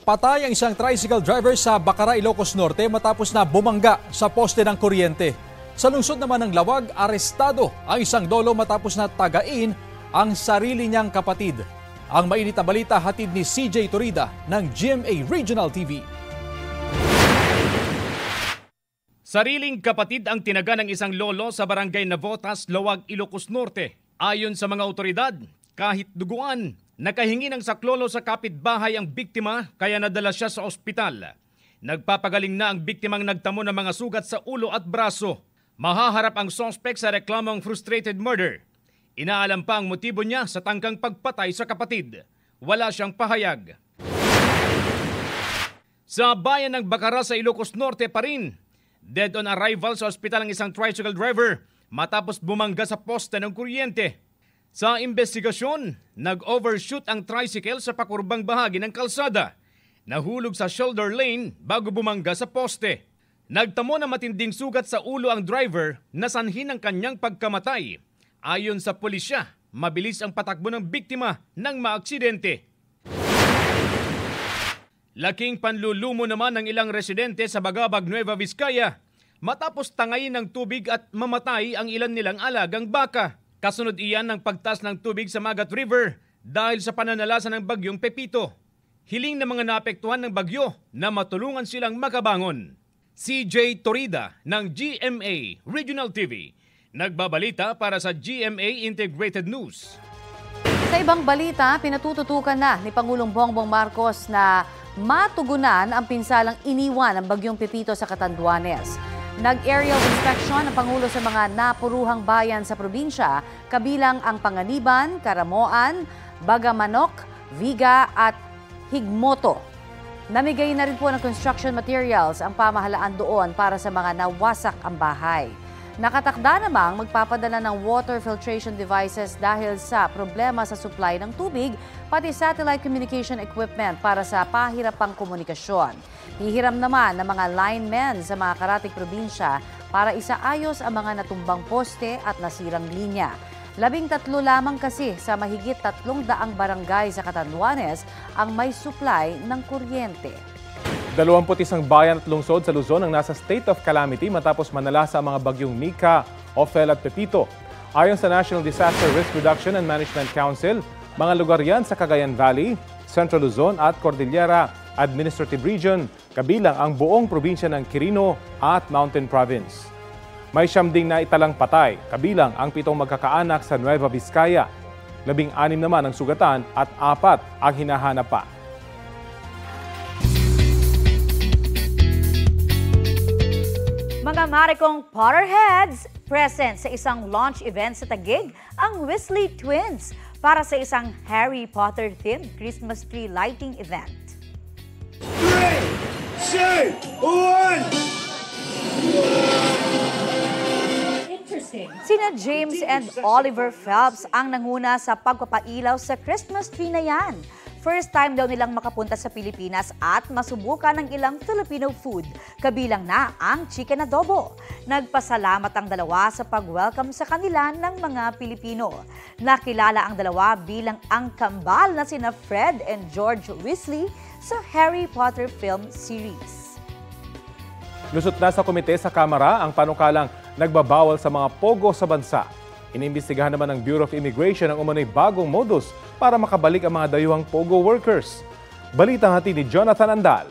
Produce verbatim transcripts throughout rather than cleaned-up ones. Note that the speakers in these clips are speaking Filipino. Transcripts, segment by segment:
Patay ang isang tricycle driver sa Bacara, Ilocos Norte matapos na bumangga sa poste ng kuryente. Sa lungsod naman ng Lawag, arestado ang isang dolo matapos na tagain ang sarili niyang kapatid. Ang mainit na balita hatid ni C J Torida ng G M A Regional T V. Sariling kapatid ang tinaga ng isang lolo sa barangay Navotas, Lawag, Ilocos Norte. Ayon sa mga otoridad, kahit duguan, nakahingi ng saklolo sa kapitbahay ang biktima kaya nadala siya sa ospital. Nagpapagaling na ang biktimang nagtamo ng mga sugat sa ulo at braso. Mahaharap ang suspect sa reklamong frustrated murder. Inaalam pa ang motibo niya sa tangkang pagpatay sa kapatid. Wala siyang pahayag. Sa bayan ng Bacara sa Ilocos Norte pa rin, dead on arrival sa ospital ang isang tricycle driver matapos bumangga sa poste ng kuryente. Sa investigasyon, nag-overshoot ang tricycle sa pakurbang bahagi ng kalsada. Nahulog sa shoulder lane bago bumangga sa poste. Nagtamo na matinding sugat sa ulo ang driver na sanhi ng kanyang pagkamatay. Ayon sa pulisya, mabilis ang patakbo ng biktima nang maaksidente. Laking panlulumo naman ng ilang residente sa Bagabag, Nueva Vizcaya matapos tangayin ng tubig at mamatay ang ilan nilang alagang baka. Kasunod iyan ng pagtaas ng tubig sa Magat River dahil sa pananalasa ng bagyong Pepito. Hiling ng mga naapektuhan ng bagyo na matulungan silang makabangon. C J Torida ng G M A Regional T V, nagbabalita para sa G M A Integrated News. Sa ibang balita, pinatututukan na ni Pangulong Bongbong Marcos na matugunan ang pinsalang iniwan ng bagyong Pepito sa Catanduanes. Nag-aerial inspection ang Pangulo sa mga napuruhang bayan sa probinsya, kabilang ang Panganiban, Caramoan, Bagamanok, Viga at Higmoto. Namigay na rin po ng construction materials ang pamahalaan doon para sa mga nawasak ang bahay. Nakatakda namang magpapadala ng water filtration devices dahil sa problema sa supply ng tubig, pati satellite communication equipment para sa pahirapang komunikasyon. Hihiram naman ng mga linemen sa mga karatig probinsya para isaayos ang mga natumbang poste at nasirang linya. Labing tatlo lamang kasi sa mahigit tatlong daang barangay sa Catanduanes ang may supply ng kuryente. Dalawamput isang bayan at lungsod sa Luzon ang nasa state of calamity matapos manalasa ang mga bagyong Mika, Ophel at Pepito. Ayon sa National Disaster Risk Reduction and Management Council, mga lugar yan sa Cagayan Valley, Central Luzon at Cordillera Administrative Region, kabilang ang buong probinsya ng Quirino at Mountain Province. May siyam ding na italang patay, kabilang ang pitong magkakaanak sa Nueva Vizcaya. Labing anim naman ang sugatan at apat ang hinahanap pa. Mga marikong Potterheads, present sa isang launch event sa Taguig, ang Weasley Twins para sa isang Harry Potter-themed Christmas tree lighting event. three, two, one! Sina James and Oliver Phelps ang nanguna sa pagpapailaw sa Christmas tree na yan. First time daw nilang makapunta sa Pilipinas at masubukan ng ilang Filipino food, kabilang na ang chicken adobo. Nagpasalamat ang dalawa sa pag-welcome sa kanila ng mga Pilipino. Nakilala ang dalawa bilang ang kambal na sina Fred and George Weasley sa Harry Potter film series. Lusot na sa komite sa Kamara ang panukalang nagbabawal sa mga pogo sa bansa. Inimbestigahan naman ng Bureau of Immigration ang umano'y bagong modus para makabalik ang mga dayuhang pogo workers. Balitang hatid ni Jonathan Andal.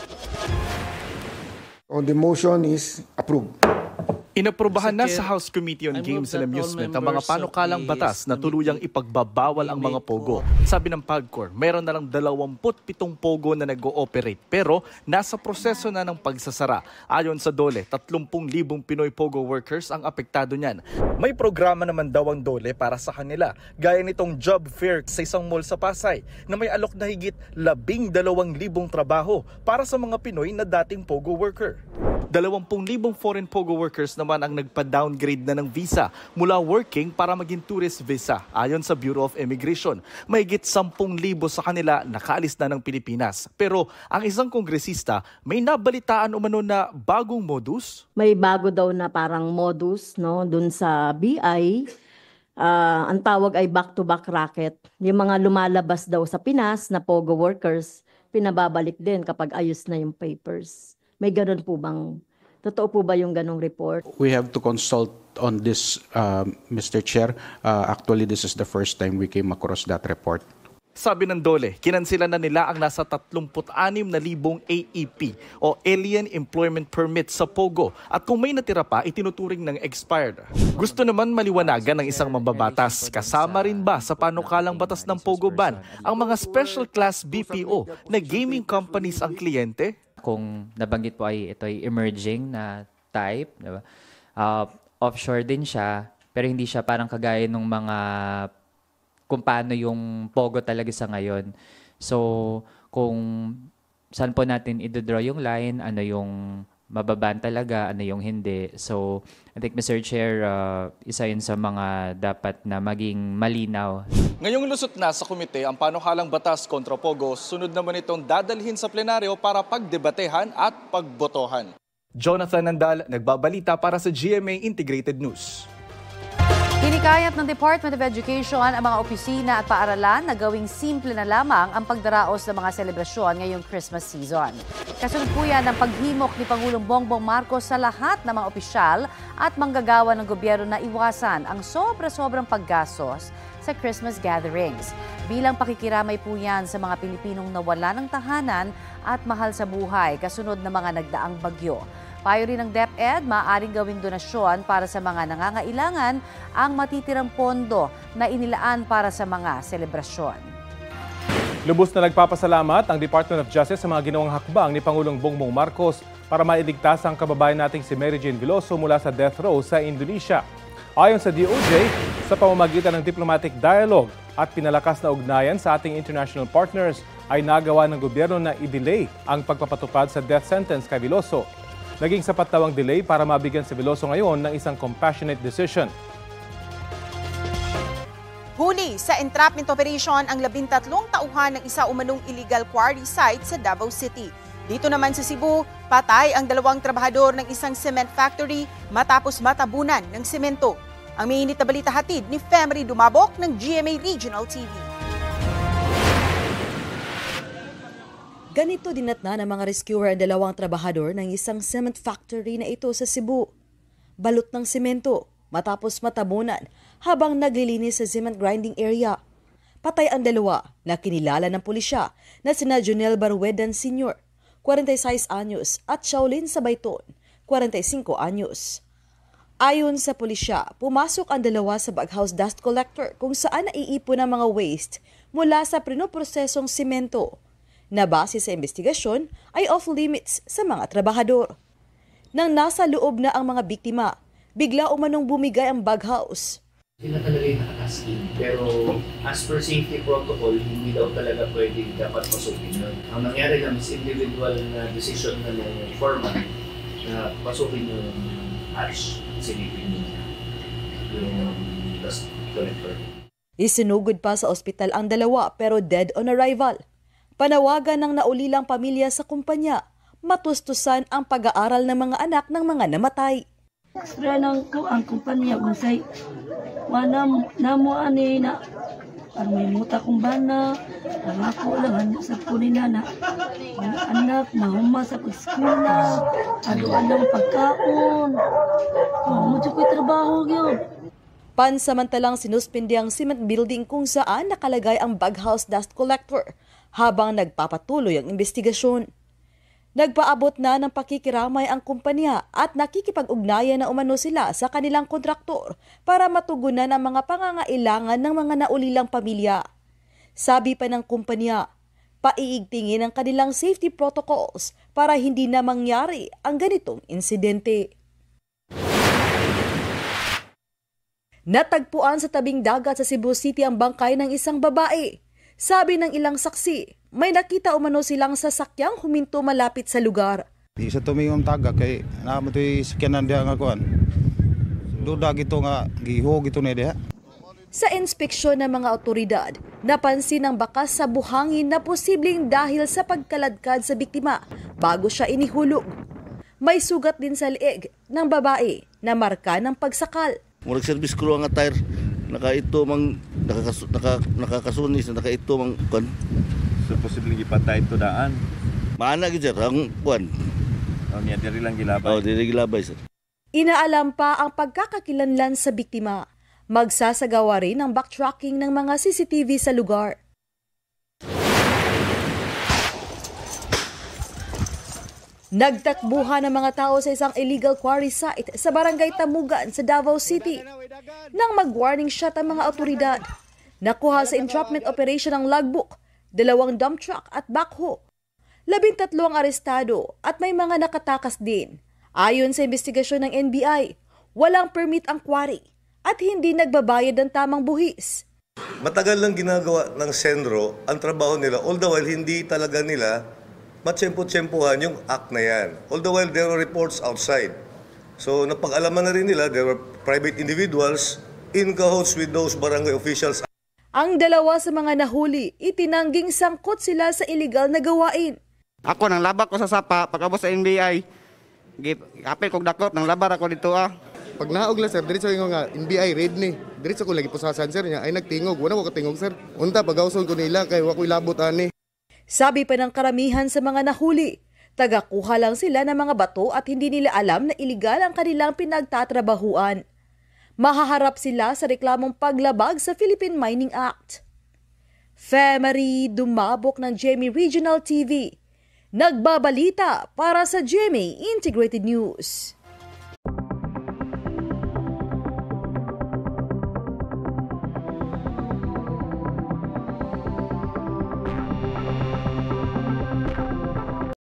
On the motion is approved. Inaprubahan na sa House Committee on Games and Amusement ang mga panukalang batas na tuluyang ipagbabawal ang mga pogo. Sabi ng PAGCOR, mayroon na lang dalawamput pitong pogo na nag-ooperate pero nasa proseso na ng pagsasara. Ayon sa DOLE, tatlumpung libong Pinoy pogo workers ang apektado niyan. May programa naman daw ang DOLE para sa kanila, gaya nitong job fair sa isang mall sa Pasay na may alok na higit labing dalawang libong trabaho para sa mga Pinoy na dating pogo worker. Dalawampung libong foreign pogo workers naman ang nagpa-downgrade na ng visa mula working para maging tourist visa. Ayon sa Bureau of Immigration, mahigit sampung libo sa kanila nakaalis na ng Pilipinas. Pero ang isang kongresista may nabalitaan umano na bagong modus. May bago daw na parang modus no dun sa B I. Uh, ang tawag ay back-to-back racket. Yung mga lumalabas daw sa Pinas na pogo workers, pinababalik din kapag ayos na yung papers. May ganun po bang, totoo po ba yung ganong report? We have to consult on this, uh, Mister Chair. Uh, actually, this is the first time we came across that report. Sabi ng Dole, kinansila na nila ang nasa tatlumpu't anim na libong A E P o Alien Employment Permit sa Pogo at kung may natira pa, itinuturing ng expired. Gusto naman maliwanagan ng isang mambabatas, kasama rin ba sa panukalang batas ng Pogo ban ang mga special class B P O na gaming companies ang kliyente? Kung nabanggit po ay ito ay emerging na type, diba? Uh, offshore din siya, pero hindi siya parang kagaya ng mga kung paano yung Pogo talaga sa ngayon. So, kung saan po natin i-draw yung line, ano yung mababan talaga, ano yung hindi. So, I think, Mister Chair, uh, isa yun sa mga dapat na maging malinaw. Ngayong lusot na sa komite ang panukalang batas kontra Pogo, sunod naman itong dadalhin sa plenaryo para pagdebatehan at pagbotohan. Jonathan Nandal, nagbabalita para sa G M A Integrated News. Hinikayat ng Department of Education ang mga opisina at paaralan na gawing simple na lamang ang pagdaraos ng mga selebrasyon ngayong Christmas season. Kasunod po yan ang paghimok ni Pangulong Bongbong Marcos sa lahat ng mga opisyal at manggagawa ng gobyerno na iwasan ang sobra-sobrang paggastos sa Christmas gatherings. Bilang pakikiramay po yan sa mga Pilipinong nawala ng tahanan at mahal sa buhay kasunod ng mga nagdaang bagyo. Payo rin ng DepEd, maaaring gawing donasyon para sa mga nangangailangan ang matitirang pondo na inilaan para sa mga selebrasyon. Lubos na nagpapasalamat ang Department of Justice sa mga ginawang hakbang ni Pangulong Bongbong Marcos para mailigtas ang kababayan nating si Mary Jane Veloso mula sa death row sa Indonesia. Ayon sa D O J, sa pamamagitan ng diplomatic dialogue at pinalakas na ugnayan sa ating international partners, ay nagawa ng gobyerno na i-delay ang pagpapatupad sa death sentence kay Veloso. Naging sapat daw ang delay para mabigyan si Veloso ngayon ng isang compassionate decision. Huli sa entrapment operation ang labintatlong tauhan ng isa umanong illegal quarry site sa Davao City. Dito naman sa Cebu, patay ang dalawang trabahador ng isang cement factory matapos matabunan ng semento. Ang mainit na balita hatid ni Femry Dumabok ng G M A Regional T V. Ganito dinatna ng mga rescuer ang dalawang trabahador ng isang cement factory na ito sa Cebu. Balot ng semento matapos matabunan habang naglilinis sa cement grinding area. Patay ang dalawa na kinilala ng pulisya na sina Jonel Barwedan Senior, forty-six anyos, at Shaolin Sabayton, forty-five anyos. Ayon sa pulisya, pumasok ang dalawa sa baghouse dust collector kung saan naiipon ang mga waste mula sa pinoprosesong semento na base sa investigasyon ay off-limits sa mga trabahador. Nang nasa loob na ang mga biktima, bigla umanong bumigay ang baghouse. Sila talaga yung nakakaskin, pero as per safety protocol, hindi daw talaga pwede dapat pasukin yun. Ang nangyari lang is individual na decision na ng foreman na pasukin yung hatch, silipin yung dust collector. Isinugod pa sa ospital ang dalawa pero dead on arrival. Panawagan ng naulilang pamilya sa kumpanya, matustusan ang pag-aaral ng mga anak ng mga namatay. Ekstra ng ang kumpanya kung say, manam namo ani na ang may muta kong bana, ang ako lang sa kunina na ang anak mahuma sa pag-eskwela, ado-adong pagkaon, mahumot ko'y trabaho yun. Pansamantalang sinuspindi ang cement building kung saan nakalagay ang baghouse dust collector habang nagpapatuloy ang investigasyon. Nagpaabot na ng pakikiramay ang kumpanya at nakikipag-ugnayan na umano sila sa kanilang kontraktor para matugunan ang mga pangangailangan ng mga naulilang pamilya. Sabi pa ng kumpanya, paiigtingin ang kanilang safety protocols para hindi na mangyari ang ganitong insidente. Natagpuan sa tabing dagat sa Cebu City ang bangkay ng isang babae. Sabi ng ilang saksi, may nakita umano silang sasakyang huminto malapit sa lugar. Di sa tumingong taga kay naman ito'y sakyanan diya nga kuhan. Duda gito nga giho gito na diya. Sa inspeksyon ng mga otoridad, napansin ang bakas sa buhangin na posibleng dahil sa pagkaladkad sa biktima bago siya inihulog. May sugat din sa leeg ng babae na marka ng pagsakal. Murag service crew ang attire. Naka ito mang nakakasu, naka, nakakasunis, naka ito mang kan So posibleng ipatay ito daan. Maana gid sir ang kuan. O niya diri lang gilabay. Oh, diri gilabay sir. Inaalam pa ang pagkakakilanlan sa biktima. Magsasagawa rin ng backtracking ng mga C C T V sa lugar. Nagtakbuhan ng mga tao sa isang illegal quarry site sa barangay Tamugan sa Davao City. Nang mag-warning shot ang mga otoridad, nakuha sa entrapment operation ang logbook, dalawang dump truck at backhoe. Labintatlo ang arestado at may mga nakatakas din. Ayon sa investigasyon ng N B I, walang permit ang quarry at hindi nagbabayad ng tamang buhis. Matagal lang ginagawa ng Senro ang trabaho nila, all the while hindi talaga nila matsempo-tsempuhan yung act na yan. All the while there were reports outside. So napag-alaman na rin nila, there were private individuals in cahoots with those barangay officials. Ang dalawa sa mga nahuli, itinangging sangkot sila sa illegal na gawain. Ako nang labak ko sa sapa, pagkabos sa N B I, kapil kong dakot, nang labar ako dito ah. Pag naog lang sir, diretso yung nga, N B I raid ni. Diretso ko lagi pusasan sir niya, ay nagtingog, wala ko katingog sir. Unta, pag-ausol ko nila, kay wako'y labot ani. Sabi pa ng karamihan sa mga nahuli, tagakuha lang sila ng mga bato at hindi nila alam na iligal ang kanilang pinagtatrabahuan. Mahaharap sila sa reklamong paglabag sa Philippine Mining Act. Femery Dumabok ng G M A Regional T V. Nagbabalita para sa G M A Integrated News.